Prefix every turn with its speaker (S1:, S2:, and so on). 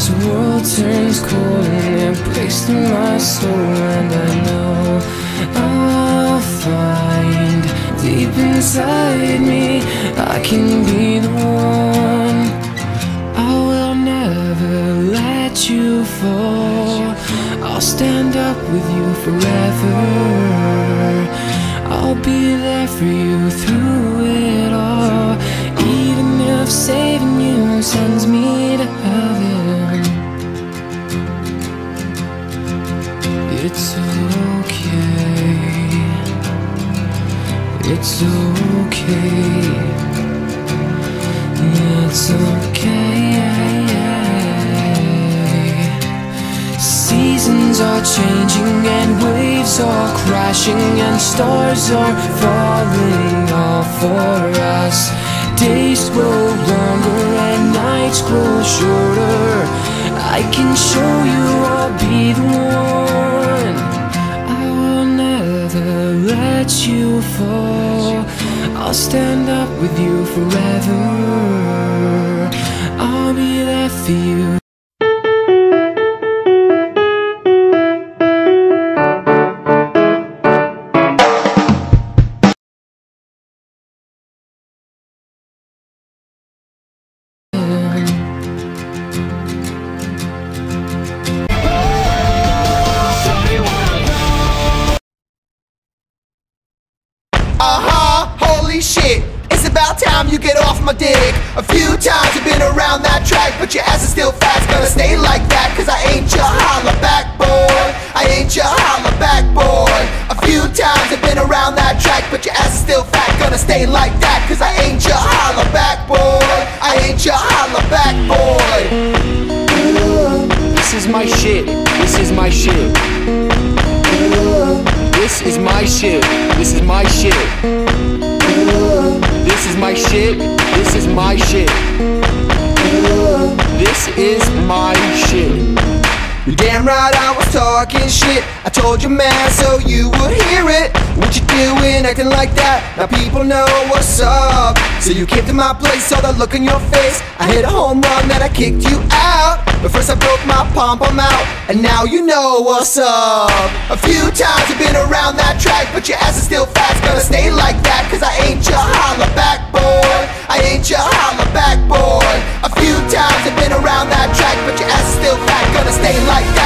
S1: this world turns cold and it breaks through my soul, and I know I'll find deep inside me I can be the one. I will never let you fall. I'll stand up with you forever. I'll be there for you through it all, even if saving you sends me to heaven. It's okay. It's okay. It's okay. Seasons are changing and waves are crashing and stars are falling all for us. Days grow longer and nights grow shorter. I can show you I'll be the one. I will never let you fall. I'll stand up with you forever. I'll be there for you.
S2: Holy shit, it's about time you get off my dick. A few times you've been around that track, but your ass is still fat, it's gonna stay like that. Cause I ain't your holla back boy. I ain't your holla back boy. A few times you've been around that track, but your ass is still fat, gonna stay like that. Cause I ain't your holla back boy. I ain't your holla back boy.
S3: This is my shit. This is my shit. This is my shit. This is my shit. This is my shit. This is my shit. This is my shit.
S2: You're damn right I was talking shit. I told you man so you would hear it. What you doing acting like that? Now people know what's up. So you came to my place, saw the look on your face. I hit a home run, then I kicked you out. But first I broke my pom-pom out, and now you know what's up. A few times you've been around that track, but your ass is still fat, it's gonna stay like that. Cause I ain't your holla back boy. I ain't your holla back boy. A few times you've been around that track, but your ass is still fat, gonna stay like that.